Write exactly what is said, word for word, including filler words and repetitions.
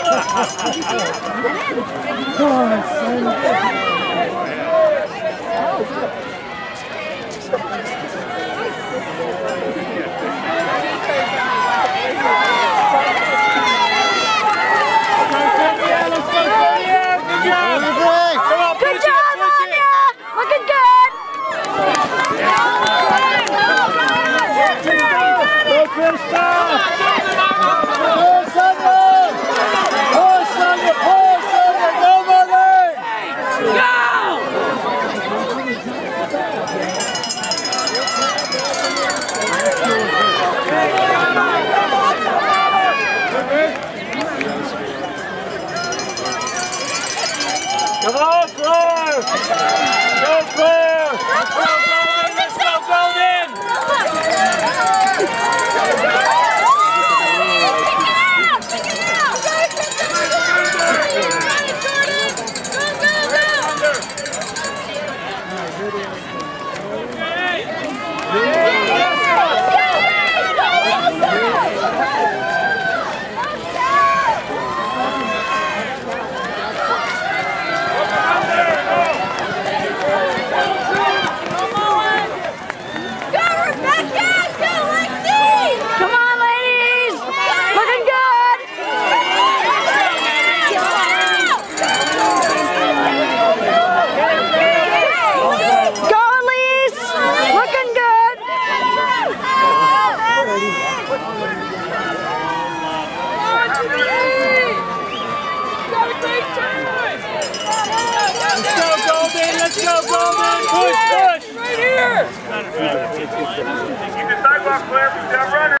Good job, Anya! Looking good! Go, Krista! Go, Sandra! Go, Sandra! Go, Sandra! Go, Marlene! Come on, Claire! Go, Claire! Let's go, Golden! Let's go, Golden! Go, go, go!